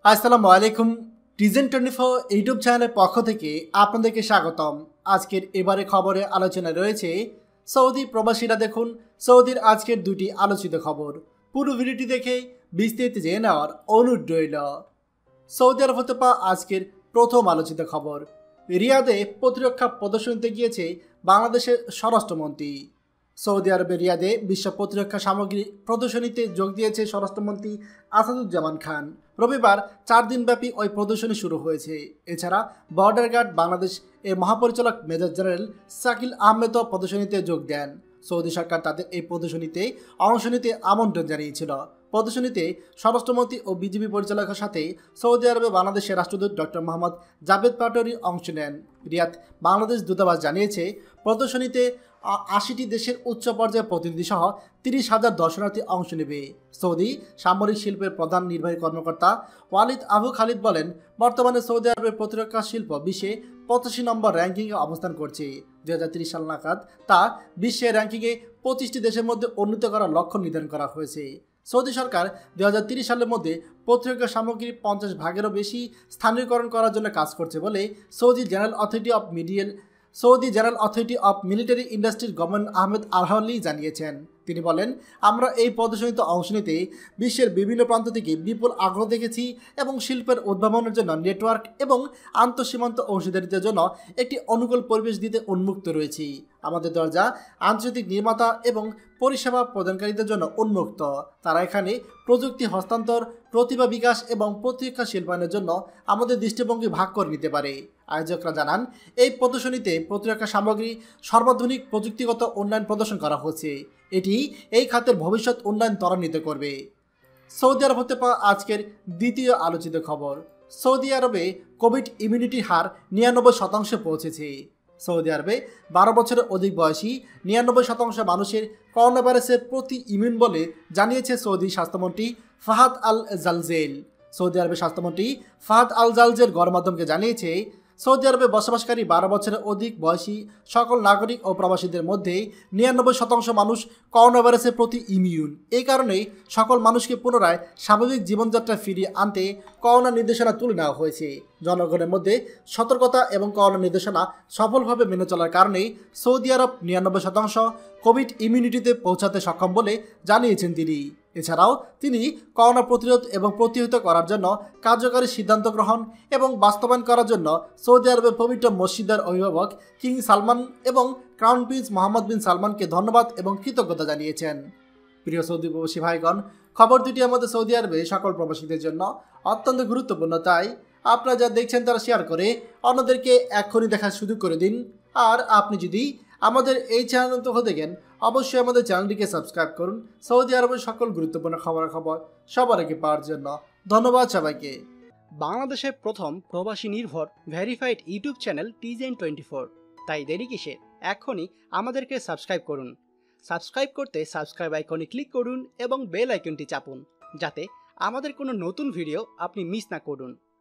আসসালামু আলাইকুম। টিজেন 24 ইউটিউব চ্যানেলের পক্ষ থেকে আপনাদেরকে স্বাগতম। আজকের এবারে খবরে আলোচনায় রয়েছে সৌদি প্রবাসীরা দেখুন সৌদির আজকের দুটি আলোচিত খবর। পুরো ভিডিওটি দেখে বিস্তারিত জেনে নেওয়ার অনুরোধ রইল। সৌদি আরব হতে পাওয়া আজকের প্রথম আলোচিত খবর। রিয়াদে প্রতিরক্ষা প্রদর্শনীতে গিয়েছে বাংলাদেশের স্বরাষ্ট্রমন্ত্রী। সৌদি আরবের রিয়াদে বিশ্ব প্রতিরক্ষা সামগ্রী প্রদর্শনীতে যোগ দিয়েছে স্বরাষ্ট্রমন্ত্রী আসাদুজ্জামান খান। রবিবার 4 দিনব্যাপী ওই প্রদর্শনী শুরু হয়েছে। এছাড়া বর্ডার গার্ড বাংলাদেশ এর মহাপরিচালক মেজর জেনারেল শাকিল আহমেদও প্রদর্শনীতে যোগ দেন। সৌদি সরকার তাদের এই প্রদর্শনীতে অংশ নিতে আমন্ত্রণ জানিয়েছিল। প্রদর্শনীতে স্বরাষ্ট্রমন্ত্রী ও বিজিবি পরিচালকের সাথে সৌদি আরবে বাংলাদেশের রাষ্ট্রদূত ডক্টর মোহাম্মদ জাভেদ পাটোয়ারি অংশ নেন। রিয়াদ বাংলাদেশ দূতাবাস জানিয়েছে প্রদর্শনীতে 80টি দেশের উচ্চ পর্যায়ের প্রতিনিধি সহ 30,000 দর্শনার্থী অংশ নেবে। সৌদি সামরিক শিল্পের প্রধান নির্বাহী কর্মকর্তা ওয়ালিদ আবু খালিদ বলেন, বর্তমানে সৌদি আরবের প্রতিরক্ষা শিল্প বিশ্বে 85 নম্বর র্যাঙ্কিংয়ে অবস্থান করছে। 2030 সাল নাগাদ তা বিশ্বের র্যাঙ্কিংয়ে 25টি দেশের মধ্যে উন্নীত করার লক্ষ্য নির্ধারণ করা হয়েছে। সৌদি সরকার 2030 সালের মধ্যে প্রতিরক্ষা সামগ্রীর 50 ভাগেরও বেশি স্থানীয়করণ করার জন্য কাজ করছে বলে Saudi general authority of military ইন্ডাস্ট্রির গভর্নর আহমেদ আল-হাওয়ালি জানিয়েছেন। তিনি বলেন, আমরা এই প্রদর্শনীতে অংশ নিতে বিশ্বের বিভিন্ন প্রান্ত থেকে বিপুল আগ্রহ দেখেছি এবং শিল্পের উদ্ভাবনের জন্য নেটওয়ার্ক এবং আন্তঃসীমান্ত অংশীদারিত্বের জন্য একটি অনুকূল পরিবেশ দিতে উন্মুক্ত রয়েছি। আমাদের দরজা আন্তর্জাতিক নির্মাতা এবং পরিষেবা প্রদানকারীদের জন্য উন্মুক্ত। তারা এখানে প্রযুক্তি হস্তান্তর, প্রতিভা বিকাশ এবং প্রতিরক্ষা শিল্পায়নের জন্য আমাদের দৃষ্টিভঙ্গি ভাগ করে নিতে পারে। আয়োজকরা জানান, এই প্রদর্শনীতে প্রতিরক্ষা সামগ্রী সর্বাধুনিক প্রযুক্তিগত উন্নয়ন প্রদর্শন করা হচ্ছে। এটি এই খাতের ভবিষ্যৎ উন্নয়ন ত্বরান্বিত করবে। সৌদি আরব হতে পাওয়া আজকের দ্বিতীয় আলোচিত খবর। সৌদি আরবে কোভিড ইমিউনিটির হার 99% পৌঁছেছে। সৌদি আরবে 12 বছরের অধিক বয়সী 99% মানুষের করোনা ভাইরাসের প্রতি ইমিউন বলে জানিয়েছে সৌদি স্বাস্থ্যমন্ত্রী ফাহাদ আল জালজেল। সৌদি আরবের স্বাস্থ্যমন্ত্রী ফাহাদ আল জালজেল গণমাধ্যমকে জানিয়েছে, সৌদি আরবে বসবাসকারী 12 বছরের অধিক বয়সী সকল নাগরিক ও প্রবাসীদের মধ্যে 99% মানুষ করোনা ভাইরাসের প্রতি ইমিউন। এই কারণেই সকল মানুষকে পুনরায় স্বাভাবিক জীবনযাত্রা ফিরিয়ে আনতে করোনা নির্দেশনা তুলে নেওয়া হয়েছে। জনগণের মধ্যে সতর্কতা এবং করোনা নির্দেশনা সফলভাবে মেনে চলার কারণেই সৌদি আরব 99% কোভিড ইমিউনিটিতে পৌঁছাতে সক্ষম বলে জানিয়েছেন তিনি। এছাড়াও তিনি করোনা প্রতিরোধ এবং প্রতিহত করার জন্য কার্যকরী সিদ্ধান্ত গ্রহণ এবং বাস্তবায়ন করার জন্য সৌদি আরবের পবিত্র মসজিদের অভিভাবক কিং সালমান এবং ক্রাউন প্রিন্স মোহাম্মদ বিন সালমানকে ধন্যবাদ এবং কৃতজ্ঞতা জানিয়েছেন। প্রিয় সৌদি প্রবাসী ভাইগণ, খবর দুটি আমাদের সৌদি আরবে সকল প্রবাসীদের জন্য অত্যন্ত গুরুত্বপূর্ণ, তাই আপনারা যা দেখছেন তারা শেয়ার করে অন্যদেরকে এক্ষুনি দেখার সুযোগ করে দিন। আর আপনি যদি আমাদের এই চ্যানেল হতে দেখেন, অবশ্যই আমাদের চ্যানেলটিকে সাবস্ক্রাইব করুন সৌদি আরবের সকল গুরুত্বপূর্ণ খবর সবার আগে পাওয়ার জন্য। ধন্যবাদ সবাইকে। বাংলাদেশের প্রথম প্রবাসী নির্ভর ভেরিফাইড ইউটিউব চ্যানেল টিজেন 24, তাই দেরি কিসের, এখনই আমাদেরকে সাবস্ক্রাইব করুন। সাবস্ক্রাইব করতে সাবস্ক্রাইব আইকনে ক্লিক করুন এবং বেল আইকনটি চাপুন, যাতে আমাদের কোনো নতুন ভিডিও আপনি মিস না করুন।